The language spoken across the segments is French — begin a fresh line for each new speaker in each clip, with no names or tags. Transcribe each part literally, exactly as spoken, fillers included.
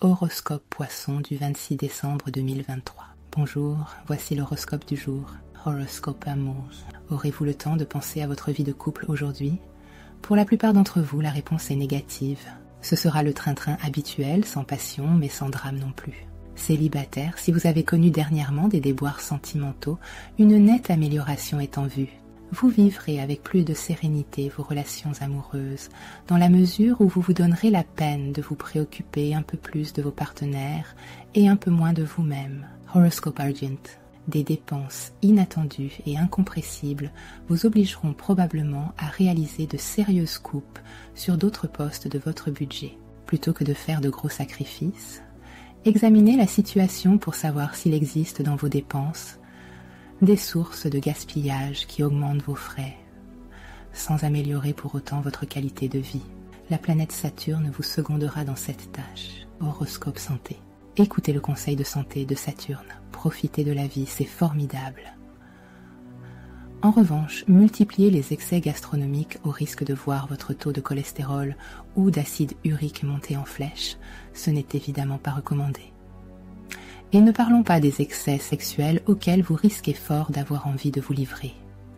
Horoscope Poisson du vingt-six décembre deux mille vingt-trois. Bonjour, voici l'horoscope du jour. Horoscope Amour. Aurez-vous le temps de penser à votre vie de couple aujourd'hui? Pour la plupart d'entre vous, la réponse est négative. Ce sera le train-train habituel, sans passion, mais sans drame non plus. Célibataire, si vous avez connu dernièrement des déboires sentimentaux, une nette amélioration est en vue. Vous vivrez avec plus de sérénité vos relations amoureuses, dans la mesure où vous vous donnerez la peine de vous préoccuper un peu plus de vos partenaires et un peu moins de vous-même. Horoscope Argent. Des dépenses inattendues et incompressibles vous obligeront probablement à réaliser de sérieuses coupes sur d'autres postes de votre budget. Plutôt que de faire de gros sacrifices, examinez la situation pour savoir s'il existe dans vos dépenses des sources de gaspillage qui augmentent vos frais, sans améliorer pour autant votre qualité de vie. La planète Saturne vous secondera dans cette tâche. Horoscope Santé. Écoutez le conseil de santé de Saturne. Profitez de la vie, c'est formidable. En revanche, multipliez les excès gastronomiques au risque de voir votre taux de cholestérol ou d'acide urique monter en flèche. Ce n'est évidemment pas recommandé. Et ne parlons pas des excès sexuels auxquels vous risquez fort d'avoir envie de vous livrer.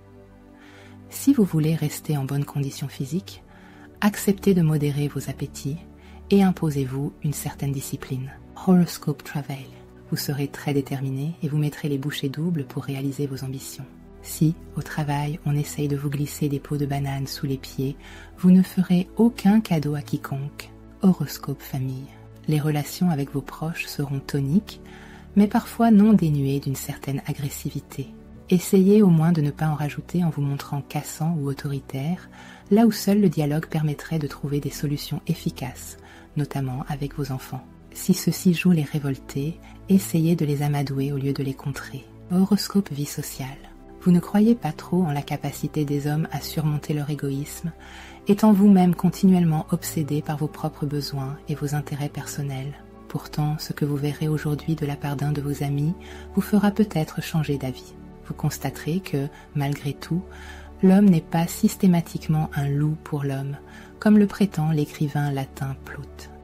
Si vous voulez rester en bonne condition physique, acceptez de modérer vos appétits et imposez-vous une certaine discipline. Horoscope Travail. Vous serez très déterminé et vous mettrez les bouchées doubles pour réaliser vos ambitions. Si, au travail, on essaye de vous glisser des peaux de banane sous les pieds, vous ne ferez aucun cadeau à quiconque. Horoscope Famille. Les relations avec vos proches seront toniques, mais parfois non dénuées d'une certaine agressivité. Essayez au moins de ne pas en rajouter en vous montrant cassant ou autoritaire, là où seul le dialogue permettrait de trouver des solutions efficaces, notamment avec vos enfants. Si ceux-ci jouent les révoltés, essayez de les amadouer au lieu de les contrer. Horoscope Vie sociale. Vous ne croyez pas trop en la capacité des hommes à surmonter leur égoïsme, étant vous-même continuellement obsédé par vos propres besoins et vos intérêts personnels. Pourtant, ce que vous verrez aujourd'hui de la part d'un de vos amis vous fera peut-être changer d'avis. Vous constaterez que, malgré tout, l'homme n'est pas systématiquement un loup pour l'homme, comme le prétend l'écrivain latin Plaute.